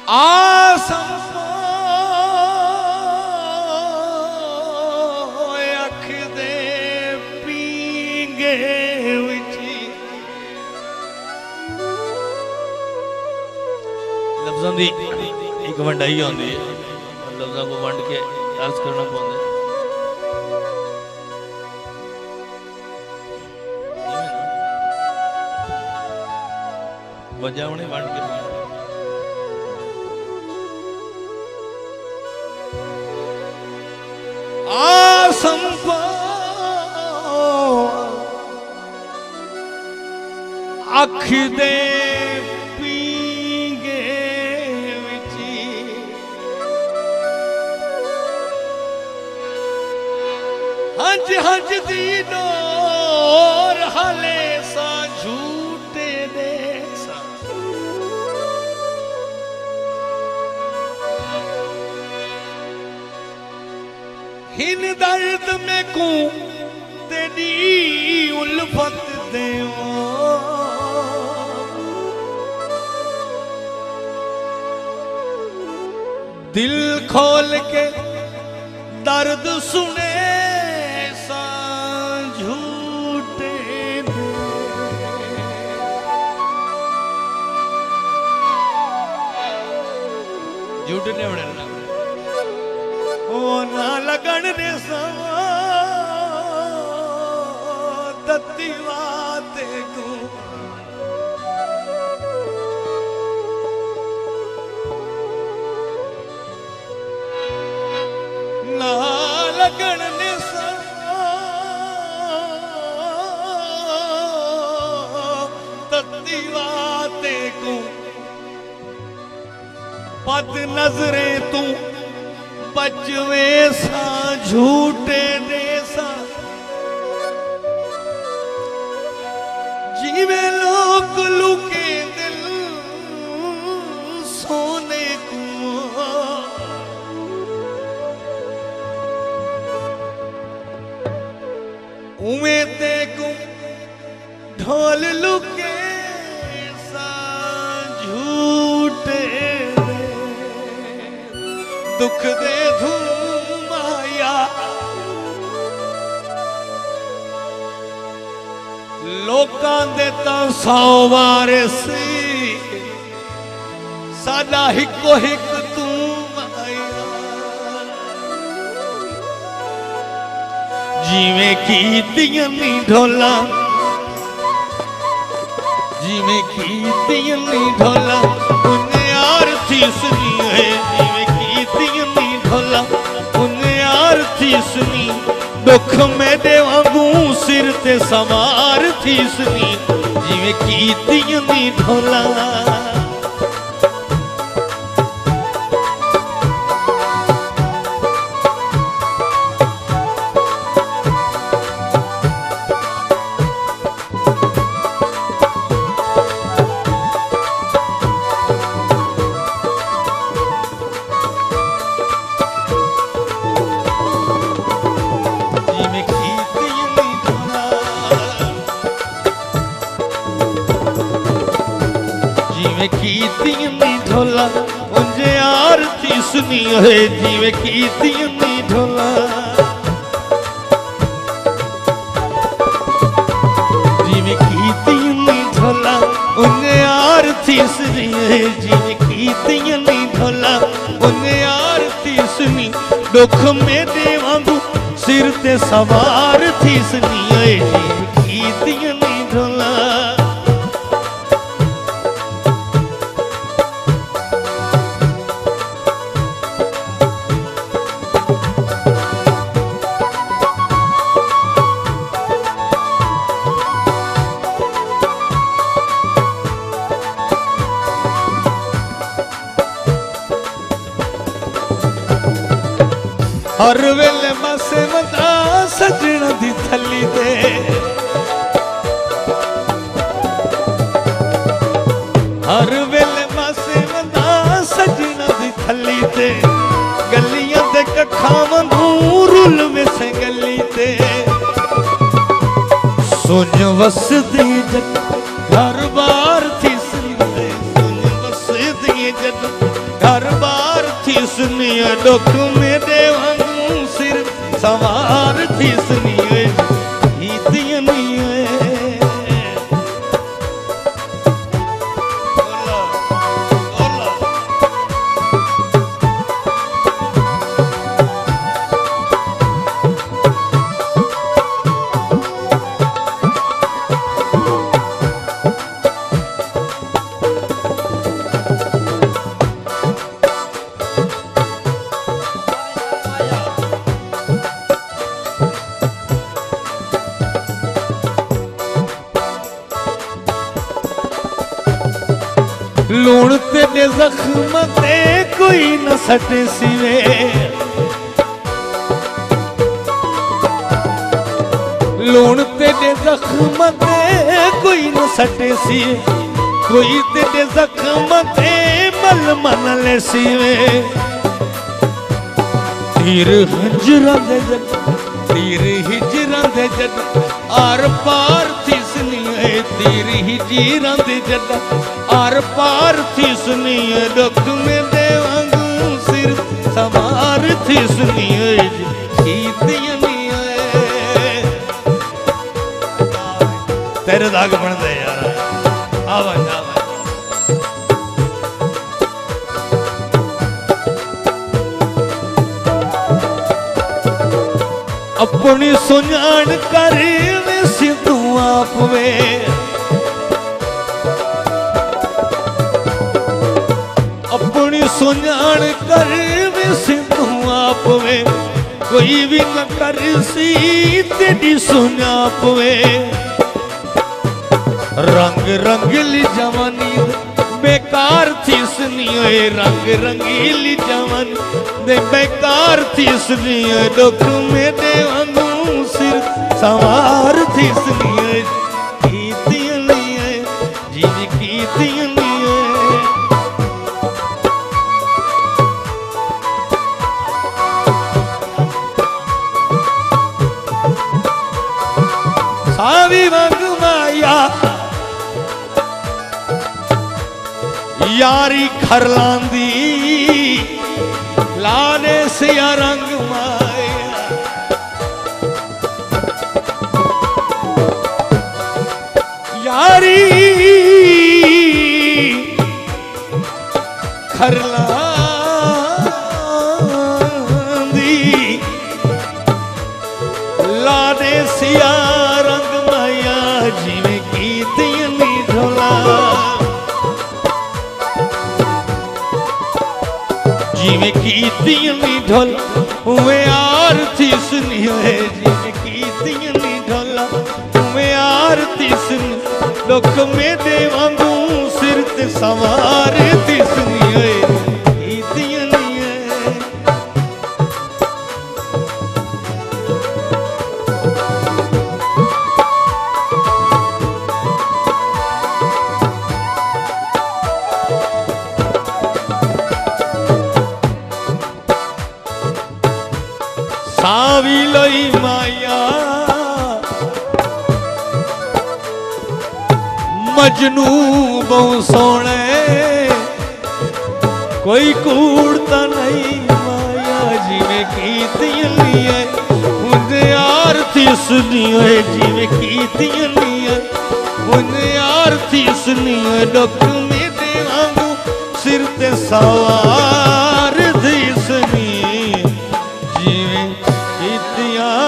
आसम अख दे पींगे विची लफ्ज़ों की एक वंडाई होती है, लफ्ज़ों को वंड के अर्ज करना पड़ता है। वजह उन्हें वंड के आसंपो अख दे पींगे विची हंज हंज दी डोर हले सा झूठे दे सा हिन दर्द में को तेरी उल्फत देवो दिल खोल के दर्द सुने सा झूठे दे झूठे ने बने ओ ना लगन ने सवा तत्ती बात को ना लगन ने सवा तत्ती बात को पद नजरे तू बचवे सा झूठे दे सा जीवे लोग लुके दिल सोने को उमे ते को ढोल लुके सा झूठे दुख दे धूम आया लोकां दे तां सौ वारे सी साडा हिको हिक तू आया जिवें कीतियां नी ढोला जिवें कीतियां नी ढोला उन्हें आरती सुनी है ढोला उन्हें आरती सुनी दुख में देवांगू सिर ते सवार थी सुनी जिवें कीतियां नी ढोला कीतियां नी ढोला उन्हें आरती सुनी है जिवें कीतियां नी ढोला जिवें कीतियां नी ढोला उन्हें आरती सुनी है जिवें कीतियां नी ढोला उन्हें आरती सुनी दुख में देवांगू सिर ते सवार थी सुनी है जिवें कीतियां नी ढोला हर वेले बसे मता सजन दी थली दे हर वेले बसे मता सजन दी थली दे गलियां दे कखा वांगू रुल वसे गली ते सुन वसदी जग घर बार थी सुन वसदी जग घर बार थीसनी दुख मेरे वांगू सिर सवार थीसनी कीतियां लूण तेरे जख्म ते कोई न सटे सिवे लूण तेरे जख्म ते कोई न सटे सिवे कोई तेरे जख्म ते मल मन ले सिवे तीर हिजरा दे जग तीर हिजरा दे जग आर पार थिसनी है तीर हिजरा दे जग आर पार थिसनी है दुख में देवांगू सिर सवार थिसनी है कीतियां तेरे दाग बन दे यार आवाज आवाज अपनी सुजान कर वे सिद्धू आप वे अपनी सुजान कर वे सिद्धू आप वे कोई भी न कर सी तेरी सुनाप वे रंग रंगीली जवानी बेकार थीसनी रंग रंगीली जवानी दे बेकार थीसनी दुख मेरे वांगू सिर सवार थीसनी कीतियां जीवी कीतियां सावी वांग माया यारी खरलांदी लाने से रंग माया यारी खरलांदी लाने से रंग माया जिवें कीतियां नी ढोला जिवें कीतियां नी ढोल उवे आरती सुनी है जिवें कीतियां नी ढोला उवे आरती सुनी दुख मेरे वांगू सिर ते सवार ती सुनी है कीतियां नी है सावी लई माया मजनू बहु सोने कोई कूड़ता नहीं माया जिवें कीतियां नी है मुझे आरती सुनी है जिवें कीतियां नी है मुझे आरती सुनी है दुख मेरे वांगू सिर ते सवार थी सुनी जिवें कीतियां